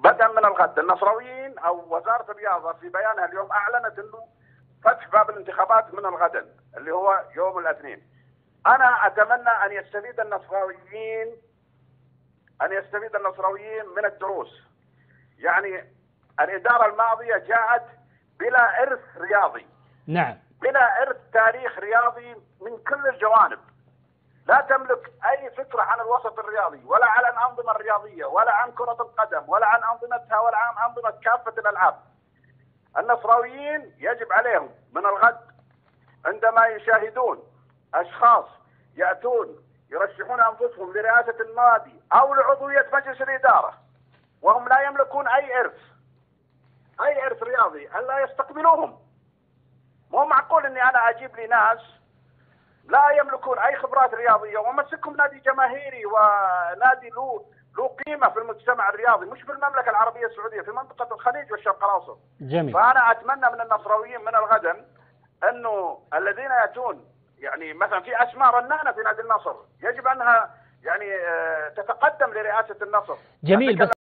بدءا من الغد النصراويين او وزاره الرياضه في بيانها اليوم اعلنت انه فتح باب الانتخابات من الغد اللي هو يوم الاثنين. انا اتمنى ان يستفيد النصراويين من الدروس. يعني الاداره الماضيه جاءت بلا ارث رياضي. نعم. بلا ارث تاريخ رياضي من كل الجوانب. لا تملك اي فكره عن الوسط الرياضي ولا عن الانظمه الرياضيه ولا عن كره القدم ولا عن انظمتها ولا عن انظمه كافه الالعاب. النصراويين يجب عليهم من الغد عندما يشاهدون اشخاص ياتون يرشحون انفسهم لرئاسه النادي او لعضويه مجلس الاداره وهم لا يملكون اي ارث رياضي الا يستقبلوهم. مو معقول اني انا اجيب لي ناس لا يملكون اي خبرات رياضيه وامسكهم نادي جماهيري ونادي له قيمه في المجتمع الرياضي، مش في المملكه العربيه السعوديه، في منطقه الخليج والشرق الاوسط. جميل. فانا اتمنى من النصراويين من الغد انه الذين ياتون يعني مثلا في اسماء رنانه في نادي النصر يجب انها يعني تتقدم لرئاسه النصر. جميل.